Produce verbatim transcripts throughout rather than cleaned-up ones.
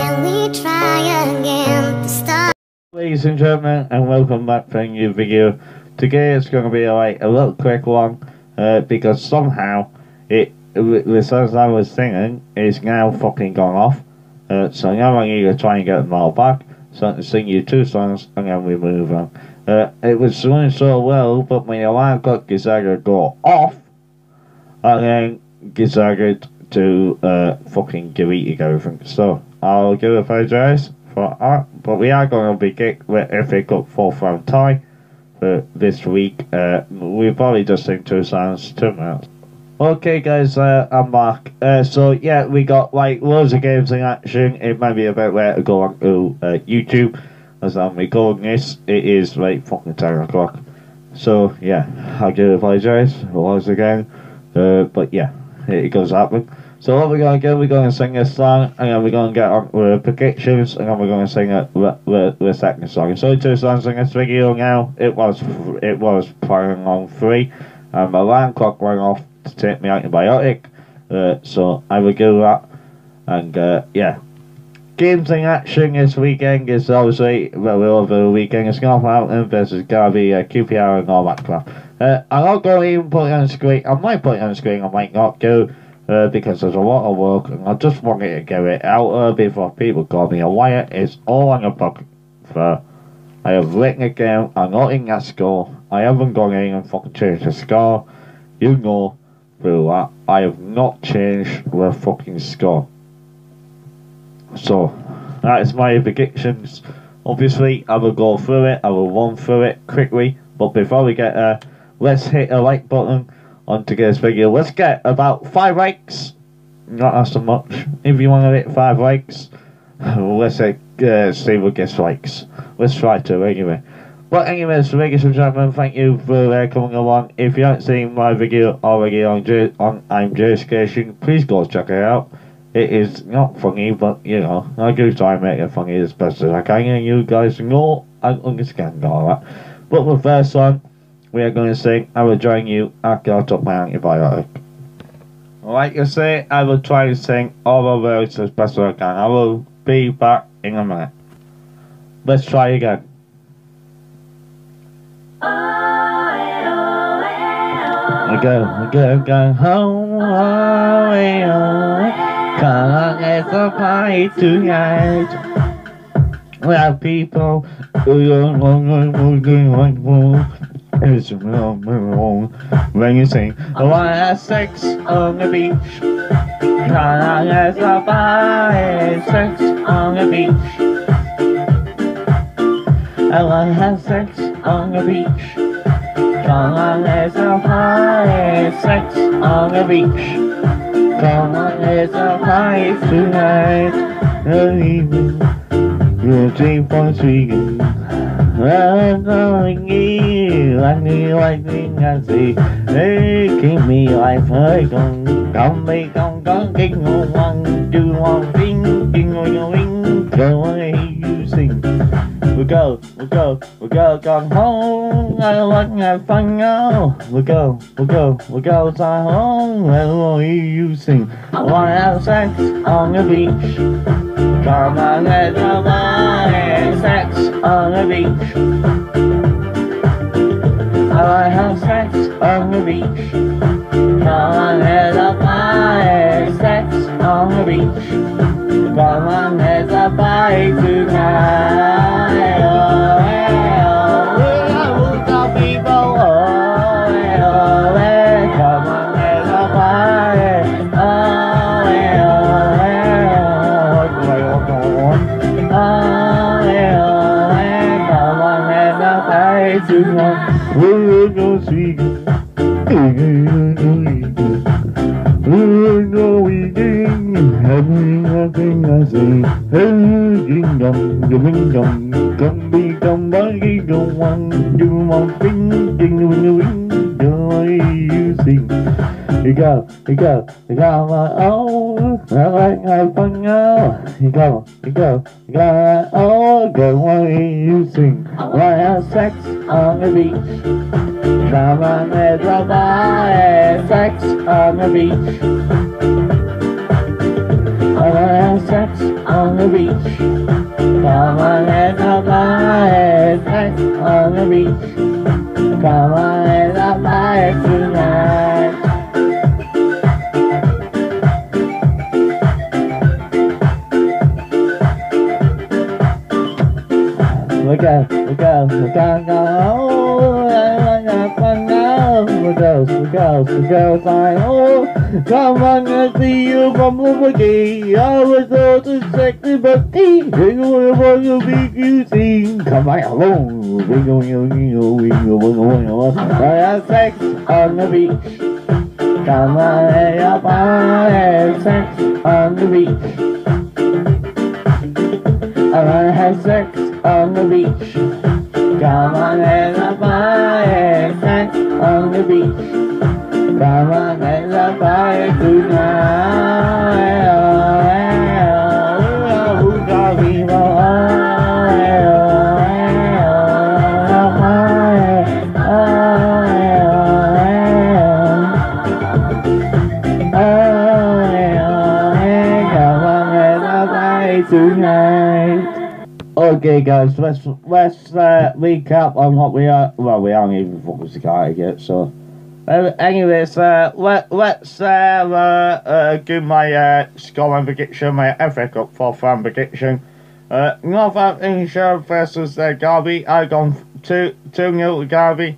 Can we try again to start? Ladies and gentlemen, and welcome back to a new video. Today it's going to be like a little quick one, uh, because somehow it, the songs I was singing is now fucking gone off. Uh, so now I need to try and get them all back, so I can sing you two songs and then we move on. Uh, it was doing so well, but my alarm clock decided to go off, and then decided to uh, fucking delete everything. So I'll do apologise for that, but we are going to be kicked with F A Cup fourth round tie for this week. Uh, we've probably just sing two songs, two minutes. Okay guys, uh, I'm back. Uh, so yeah, we got like loads of games in action. It might be a bit where to go on to uh, YouTube as I'm recording this. It is like fucking ten o'clock. So yeah, I do apologise once again. Uh, but yeah, it goes happen. So what we're going to do, we're going to sing this song, and then we're going to get on with predictions, and then we're going to sing it, the, the, the second song. So two songs in this video now. It was it was playing on three, and my alarm clock went off to take me antibiotic. Uh, so I will do that, and uh, yeah. Games in action this weekend is obviously, well, we're over the weekend. It's Northampton versus Derby, uh, Q P R and all that crap. Uh, I'm not going to even put it on the screen. I might put it on the screen, I might not do. Uh, because there's a lot of work, and I just wanted to get it out uh, before people call me a liar. It's all on the book. For I have written it down. I'm not in that score. I haven't gone in and fucking changed the score. You know through that. I have not changed the fucking score. So that is my predictions. Obviously, I will go through it. I will run through it quickly. But before we get there, uh, let's hit the like button on today's video. Let's get about five likes. Not as much. If you want to hit five likes, let's uh, see what gets likes. Let's try to anyway. But anyways, ladies and gentlemen, thank you for uh, coming along. If you haven't seen my video already on J on I'm J-Scation, please go check it out. It is not funny, but you know, I do try and make it funny as best as I can, and you guys know I understand all that. But the first song we are going to sing, I will join you after I took my antibiotic. Like I say, I will try to sing all the words as best as I can. I will be back in a minute. Let's try again. I go, I go, go home, away, away. Come on, let's a party tonight. We have people who don't want it's wrong, wrong. When you sing, I wanna have sex on the beach. Come on, let's a party, sex on the beach. I wanna have sex on the beach. Come on, let's a party, sex on the beach. Come on, let's a party tonight. The evening, you'll dream for sweet. I'm knowing you, like me, like me, I see. Hey, keep me like her, gone. Come, be gone, gone, king on one, do one thing, king on your wing, go on, hear you sing. We go, we go, we go, gone home, I want to have fun now. We go, we go, we go, to home, I want to hear you sing. I want to have sex on the beach. Come on, let's have a sex on the beach. I wanna have sex on the beach. Come on, let's have a sex on the beach. Come on, let's have a tonight. Oh, hey, oh, we are the people. Oh, hey, oh, hey. Come on, let's have a oh, hey, oh, hey, oh. Oh, hey, oh, hey. Come on, let's have a tonight. We're no sweet. We're no weekend. Having nothing I say. Hey, ding dong, ding dong. Come be come by, go one. Do one thing, ding ding ding. Do you sing? You go, you go, you go, my oh, I like my fun now. You go, you go, you go, oh, go why you sing? Why have sex on the beach? Come on, let's have sex on the beach. I wanna have sex on the the beach. Come on, head up my head, sex on the beach. Come on, head up my head tonight. We go, we go, we go, go, we go, we go, we go, fine, oh, come on, I see you from over here, I was so to sexy, but he, we want to be cute, come on, along, we go, we go, we go, we go, we go, we go, I have sex on the beach, come on, hey, up, I have sex on the beach. I wanna have sex on the beach. Come on, let's have my head, sex on the beach. Come on, let's have my tonight. Oh, who got me tonight. Okay guys, let's let's uh, recap on what we are. Well, we aren't even fucking started yet, so uh, anyways, uh, let let's uh, uh, uh, do my uh, scoreline prediction, my F A Cup fourth round prediction. Uh, Northamptonshire versus uh, Derby. I've gone two two nil to Derby.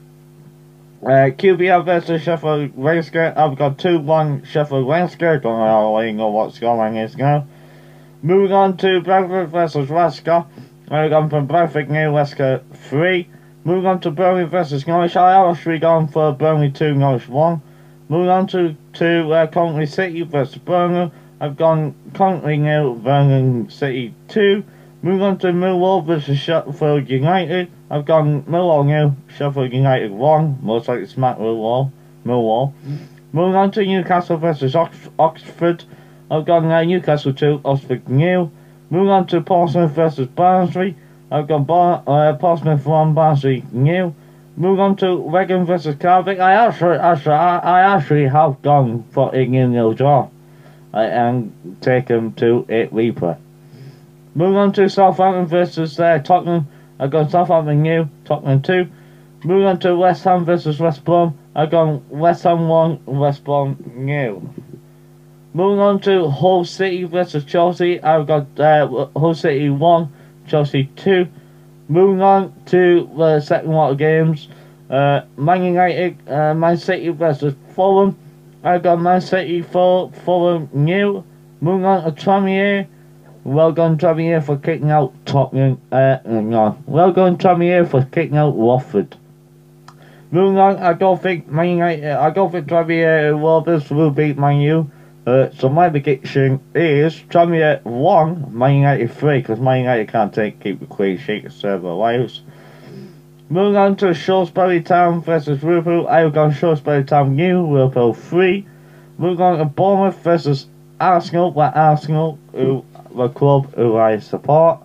Uh, Q B L versus Sheffield Wednesday. I've got two one Sheffield Wednesday. Don't really know what scoreline is now. Moving on to Bradford versus Leicester. I've gone for Bradford nil, Leicester three. Moving on to Burnley versus Norwich. I actually gone for Burnley two, Norwich one. Moving on to, to uh, Coventry City versus Burnley. I've gone Coventry nil, Burnley City two. Moving on to Millwall versus Sheffield United. I've gone Millwall nil, Sheffield United one. Most likely smack Millwall. Millwall. Moving on to Newcastle versus Ox Oxford. I've gone uh, Newcastle two, Oxford nil. Moving on to Portsmouth versus Barnsley. I've gone Bar uh, Portsmouth one, Barnsley nil. Moving on to Wigan versus Cardiff. I actually, actually, I, I actually have gone for a nil draw uh, and taken to a replay. Moving on to Southampton versus uh, Tottenham. I've gone Southampton nil, Tottenham two. Moving on to West Ham versus West Brom. I've gone West Ham one, West Brom nil. Moving on to Hull City versus Chelsea, I've got uh, Hull City one, Chelsea two. Moving on to the second lot of games, uh, Man United, uh, Man City versus Fulham. I've got Man City four, Fulham nil. Moving on to Tramier. Well done Tramier for kicking out Tottenham. Uh, no, well done Tramier for kicking out Watford. Moving on, I don't think Man United, I don't think Tramier Rovers will beat Man U. Uh, so my prediction is Tranmere one, Man United three, because Man United can't take keep the clean sheet of several lives. Moving on to Shrewsbury Town versus Liverpool, I've gone Shrewsbury Town nil, Liverpool three. Moving on to Bournemouth versus Arsenal, where Arsenal, who the club who I support,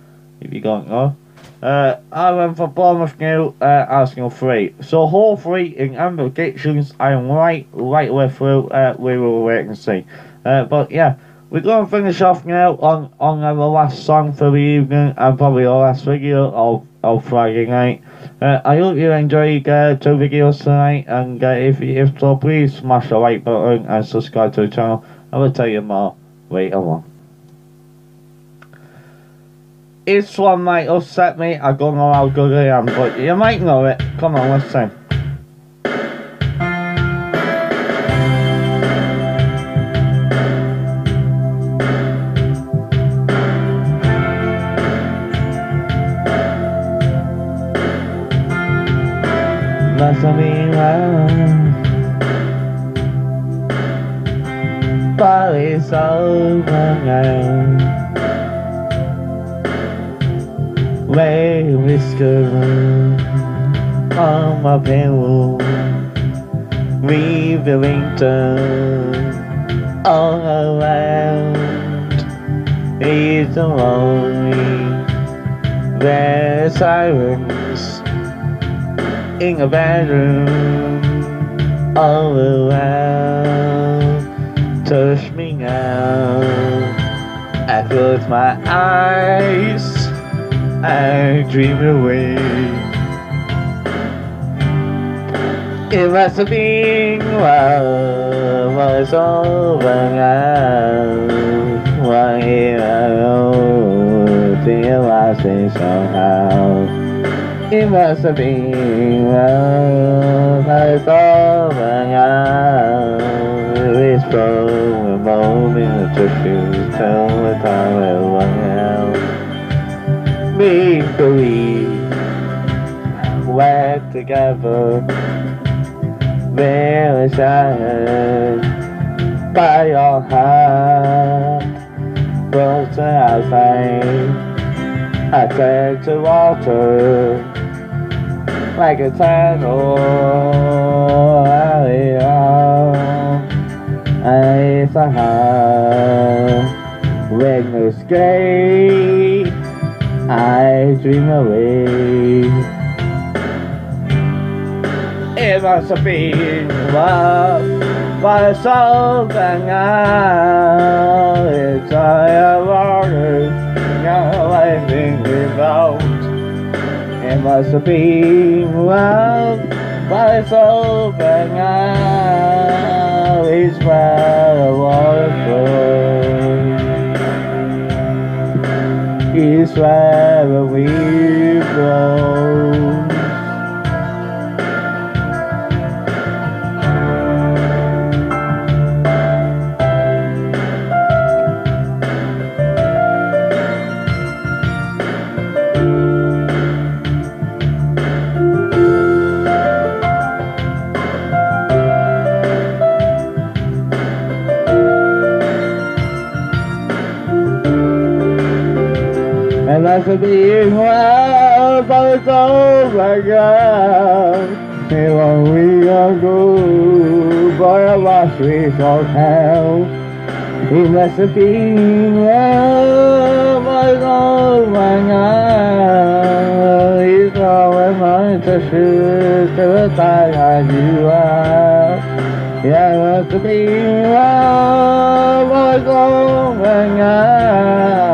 if you don't know. Uh, I went for Bournemouth nil, uh, Arsenal three. So hopefully in M predictions I am right, right way through. Uh, we will wait and see. Uh, but yeah, we're going to finish off now on on uh, the last song for the evening and probably the last video of, of Friday night. Uh, I hope you enjoyed uh, two videos tonight, and uh, if if so, please smash the like button and subscribe to the channel. I will tell you more later on. This one might upset me, I don't know how good I am, but you might know it. Come on, let's sing. Must be love, but it's over now. Lay whisker on my pillow, leave the winter all around. It's so lonely, there's sirens in the bedroom all around. Touch me now, I close my eyes and dream away. It must have been while was over now. One year ago, realizing somehow. It must have been while was over now. It's from a moment to choose, tell the time will run out. Make believe we're together. Very sad by your heart. Frozen outside, I turn to water like a tunnel. And it's a heart when you escape, I dream away. It must have been love, but it's all that now. It's all your waters, now I think without. It must have been love, but it's all that now. It's where the water flows. It's where the wind blows. And that's a being wild, but it's over again. And long we ago, boy, I lost we so hell. It must have been wild, but it's over again. It's all in my tissues to the time as you are. Yeah, it must have been wild, but it's over again.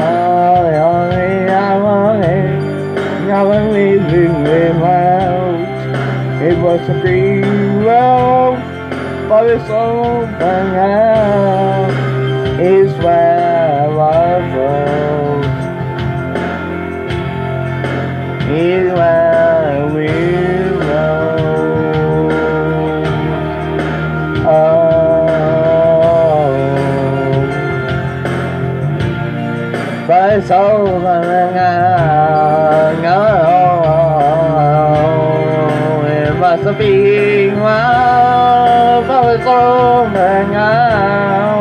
When leaving them out, it was a big love, but it's over now. It's where love goes. It's where we roll. Oh, but it's over now. It must have been love, but it's over now.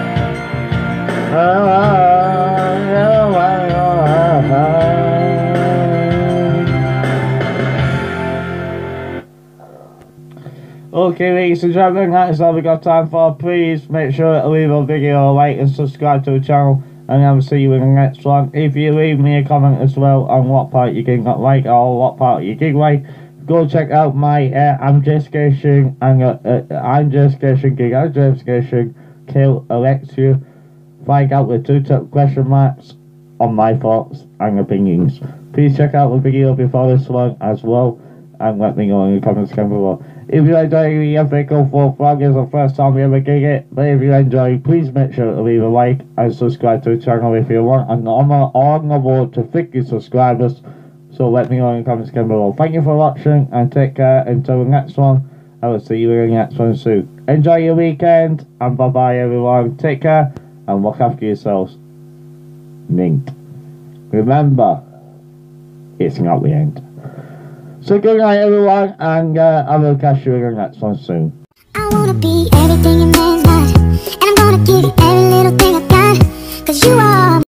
Okay, ladies and gentlemen, that's all we got time for. Please make sure to leave a video a like and subscribe to the channel. And I will see you in the next one. If you leave me a comment as well on what part you did not like or what part you did like, go check out my uh, I'm just guessing and uh, uh, I'm just guessing gig I'm just guessing kill Alexia. Find out the two top question marks on my thoughts and opinions. Please check out the video before this one as well and let me know in the comments down below. If you enjoy the F A Cup vlog, is the first time we ever gig it. But if you enjoy, please make sure to leave a like and subscribe to the channel if you want. And I'm on the road to fifty subscribers, so let me know in the comments down below. Thank you for watching and take care until the next one. I will see you in the next one soon. Enjoy your weekend and bye bye everyone. Take care and look after yourselves. Mint. Remember, it's not the end. So good night everyone, and uh, I will catch you in the next one soon. I wanna be everything a man's not, and I'm gonna give you every little thing I got, cause you are